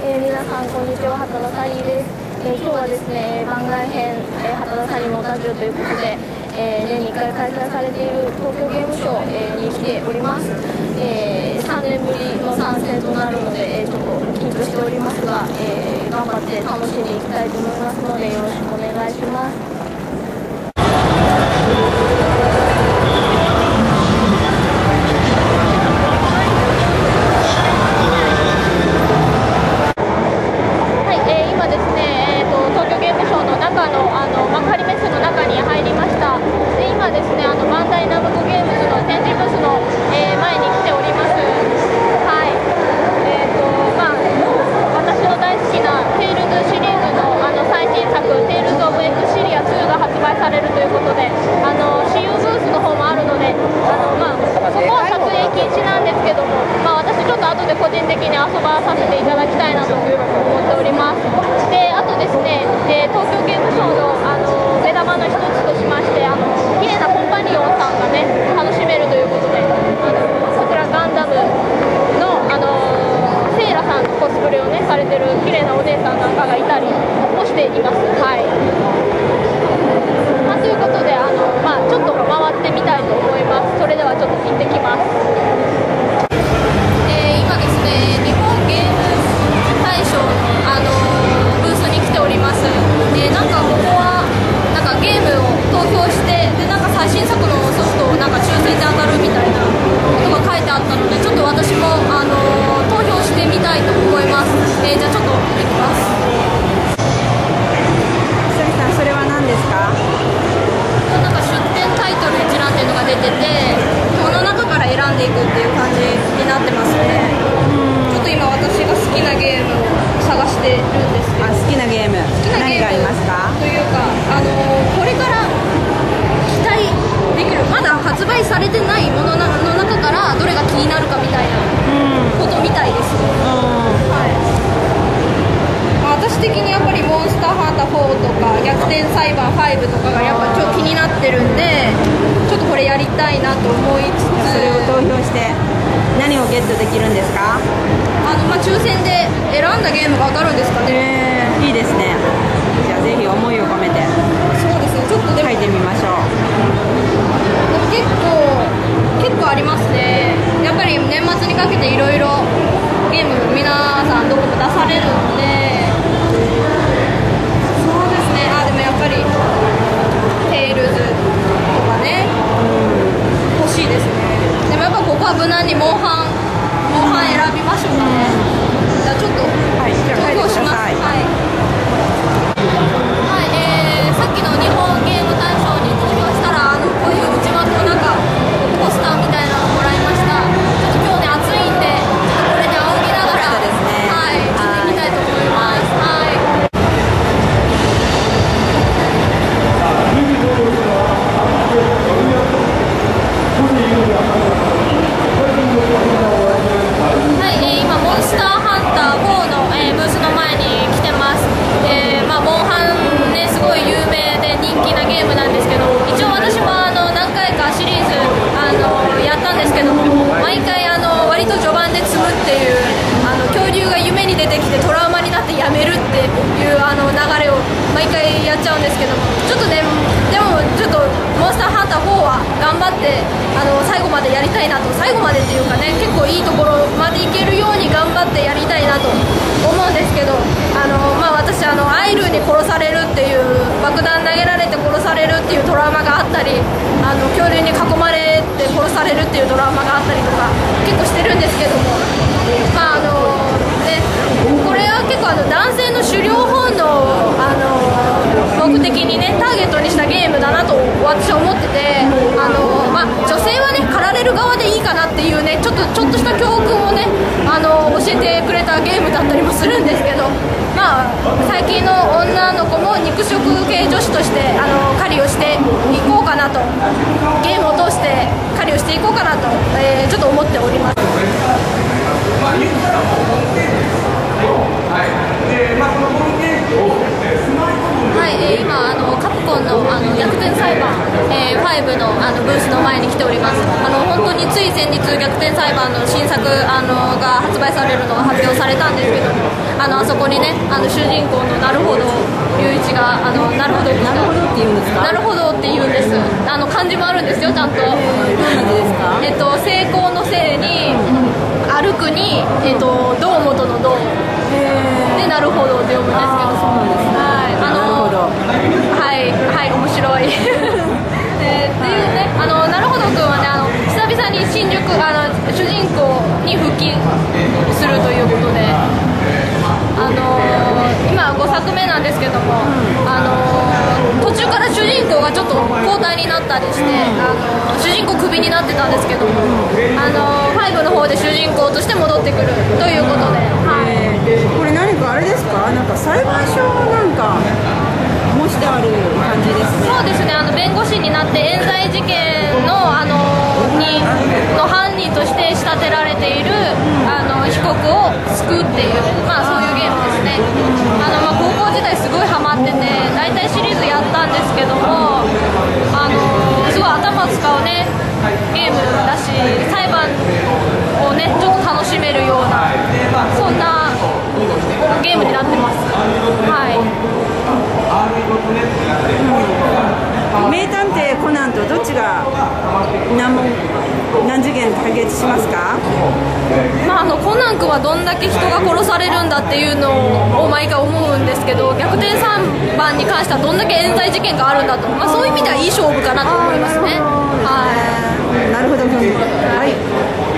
皆さんこんにちは、畑田サリーです。今日はですね、番外編、畑田サリーのラジオということで、年に1回開催されている東京ゲームショウ、に来ております。3年ぶりの参戦となるので、ちょっと緊張しておりますが、頑張って楽しんでいきたいと思いますので、よろしくお願いします。個人的に遊ばさせていただきたいなと思っております。で、あとですね、東京ゲームショウの、目玉の一つとしまして、綺麗なコンパニオンさんがね、楽しめるということで、こちらガンダムの、セイラさんのコスプレをね、されてる綺麗なお姉さんなんかがいたりもしています。はい。ということで、ちょっと回ってみたいと思います。それではちょっと行ってきます。日本ゲーム大賞の、ブースに来ております。なんかここはなんかゲームを投票して、でなんか最新作のソフトをなんか抽選で当たるみたいなことが書いてあったので、ちょっと私も投票してみたいと思います。じゃあちょっと行きます。 久美さん、それは何ですか？ なんか出展タイトル一覧っていうのが出てて、この中から選んでいくっていう感じになってますね。今私が好きなゲームを探してるんですけど、 好きなゲーム何がありますか？ というか、これから期待できる、まだ発売されてないものの中からどれが気になるかみたいなことみたいです。はい。私的にやっぱりモンスターハンター4とか逆転裁判5とかがやっぱ超気になってるんで、ちょっとこれやりたいなと思いつつ、 それを投票して何をゲットできるんですか？ 抽選で選んだゲームが当たるんですかね。 いいですね。じゃあぜひ思いを込めて、 そうですね、ちょっとでも書いてみましょう。 結構ありますね。やっぱり年末にかけていろいろゲーム皆さんどこも出されるので、そうですね。でもやっぱりテイルズとかね、欲しいですね。でもやっぱここは無難にモンハン選びましょうかね。じゃあちょっと投票します。はい。さっきの日本ゲーム大賞に投票したら、こういう内幕のなんかポスターみたいなのをもらいました。ちょっと今日ね暑いんで、これで仰ぎながら、はい、ちょっと行きたいと思います。はい。今モンスターハンター4の、ブースの前に来てます。モンハンね、すごい有名で人気なゲームなんですけど、一応私も何回かシリーズやったんですけども、毎回割と序盤で積むっていう恐竜が夢に出てきてトラウマになってやめるっていう流れを毎回やっちゃうんですけども、ちょっとね、でもちょっとモンスターハンター4は頑張って最後までやりたいなと、最後までっていうかね、結構いいところまでいけるように頑張ってやりたいなと思うんですけど、私アイルに殺されるっていう、爆弾投げられて殺されるっていうトラウマがあったり、恐竜に囲まれて殺されるっていうトラウマがあったりとか結構してるんですけども、これは結構男性の狩猟本能を目的にね、ターゲットにしたゲームだなと私は思ってて、女性はね狩られる側でいいかなっていうね、ちょっとした教訓をね教えてくれたゲームだったりもするんですけど、最近の女の子も肉食系女子として狩りをしていこうかなと、ゲームを通して狩りをしていこうかなと、ちょっと思っております。はい、今カプコンの逆転裁判、 5の、ブースの前に来ております。本当につい先日、逆転裁判の新作、が発売されるのが発表されたんですけども、あそこにね、主人公のなるほど龍一が、なるほど君が、 なるほどって言うんですか？ なるほどって言うんです。漢字もあるんですよ、ちゃんと。 どんな字ですか？ 成功のせいに、歩くに、堂本の堂で、なるほどって読むんですけど、 そうなんですね。 はい、 なるほど。 はい、はい、面白い。っていうね、なるほど君はね、久々に新宿、主人公に復帰するということで、今5作目なんですけども、途中から主人公がちょっと交代になったりして、主人公クビになってたんですけども、5の方で主人公として戻ってくるということで、はい、 これ何かあれですか？なんか裁判所なんか模してある感じですね。 そうですね、弁護士になって冤罪事件の、犯人として仕立てられている、被告を救うっていう、そういうゲームですね。高校時代すごいハマってて、大体シリーズやったんですけども、すごい頭使うねゲームだし、裁判をねちょっと楽しめるような、そんなゲームになってます。はい。 名探偵コナンとどっちが何次元解決しますか？ コナン君はどんだけ人が殺されるんだっていうのを毎回思うんですけど、逆転3番に関してはどんだけ冤罪事件があるんだと、そういう意味ではいい勝負かなと思いますね。はい、 なるほど、はい。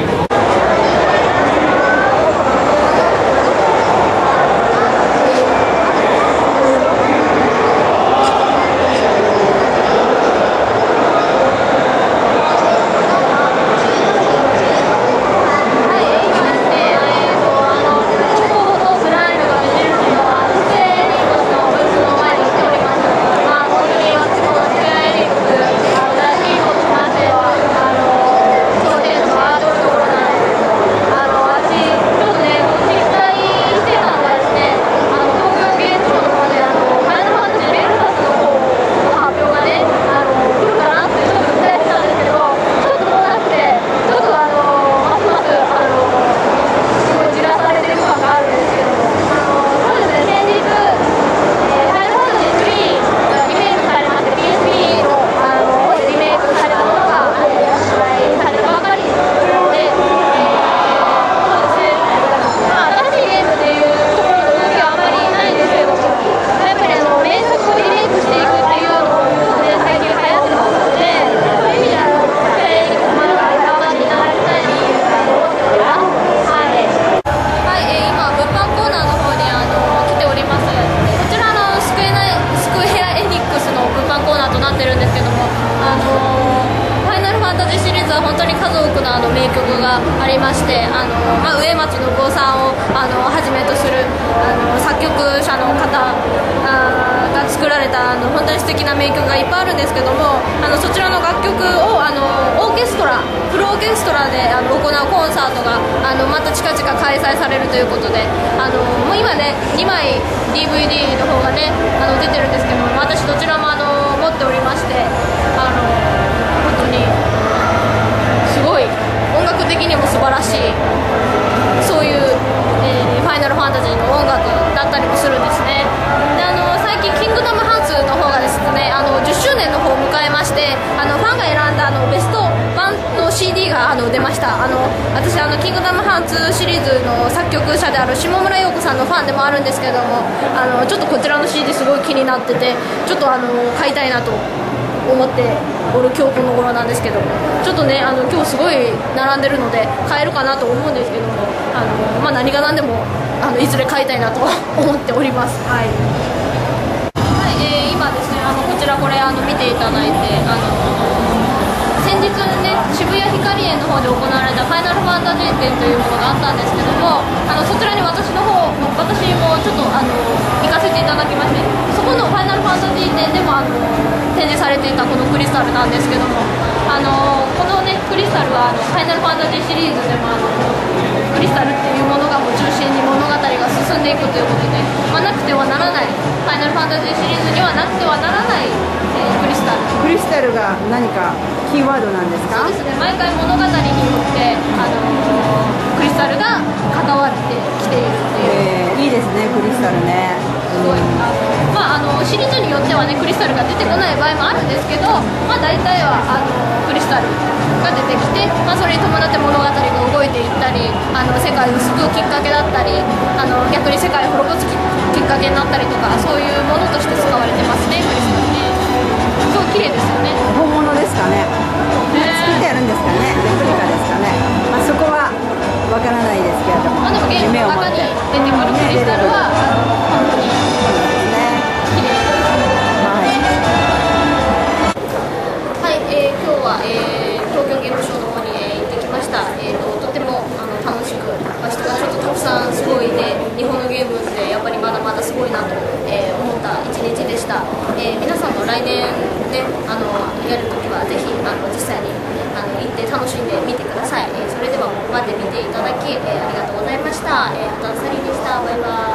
ありまして、植松信夫さんをはじめとする作曲者の方が作られた本当に素敵な名曲がいっぱいあるんですけども、そちらの楽曲をオーケストラフルオーケストラで行うコンサートがまた近々開催されるということで、もう今ね2枚 DVD の方がね出てるんですけども、私どちらも持っておりまして、本当にすごい音楽的にも素晴らしい、そういう、ファイナルファンタジーの音楽だったりもするんですね。で最近キングダムハーツの方がですね10周年の方を迎えまして、ファンが選んだベスト1の CD が出ました。私キングダムハーツシリーズの作曲者である下村陽子さんのファンでもあるんですけども、ちょっとこちらの CD すごい気になってて、ちょっと買いたいなと思っておる今日この頃なんですけど、ちょっとね今日すごい並んでるので買えるかなと思うんですけども、何が何でもいずれ買いたいなと思っております。はい、はい、今ですねこちらこれ見ていただいて、先日ね渋谷ヒカリエの方で行われたファイナルファンタジー展というものがあったんですけども、そちらに私もちょっと行かせていただきまして、そこのファイナルファンタジー展でも展示されていたこのクリスタルなんですけども、このねクリスタルはファイナルファンタジーシリーズでもクリスタルっていうものがもう中心に物語が進んでいくということで、なくてはならないファイナルファンタジーシリーズにはなくてはならない、 クリスタル。 クリスタルが何かキーワードなんですか？ そうですね、毎回物語によって、クリスタルが関わってきているっていう、 いいですね、クリスタルね。 すごい、シリーズによってはね、クリスタルが出てこない場合もあるんですけど、大体はクリスタルが出てきて、それに伴って物語が動いていったり、世界を救うきっかけだったり、逆に世界を滅ぼすきっかけになったりとか、そういうものとして使われてますね、クリスタルね。すごい綺麗ですよね。 本物ですかね。作ってあるんですかね、レプリカですかね。そこはわからないですけれども、 でもゲームの中に出てくるクリスタルは、本当に綺麗です。はい、今日は、東京ゲームショウの方に、行ってきました。とても楽しく、人がちょっとたくさんすごいね、日本のゲームってやっぱりまだまだすごいなと、思った一日でした。皆さんも来年ね、やるときはぜひ実際に行って楽しんでみてください。それではここまで見ていただき、ありがとうございました。畑サリーでした。バイバイ。